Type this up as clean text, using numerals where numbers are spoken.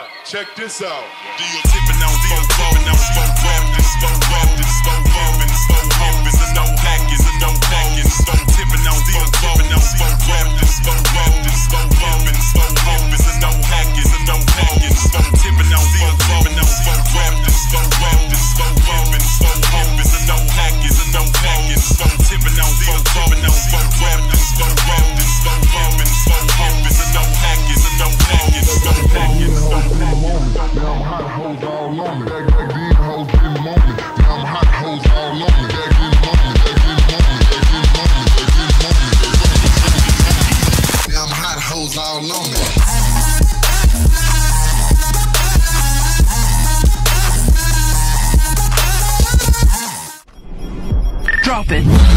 Check this out. Deal tipping on four, tipping on four, rappers, four rappers, four rappers, four rappers, and no hackers, and no hackers. Four tipping on four, tipping on four rappers, four rappers, four rappers, four rappers, and no hackers, and no hackers. Four tipping on four, tipping on four rappers, four rappers, four rappers, four rappers, and no hackers, and no hackers. Four tipping on four, tipping on four rappers, four rappers, four rappers, four rappers, and no hackers, and no hackers. Four hackers, four hackers. Now I'm hot hoes all on me. Back these hoes getting on me. Now I'm hot hoes all on me. Back getting on me. Back getting on me. Back getting on me. Back getting on me. Now I'm hot hoes all on me. Drop it.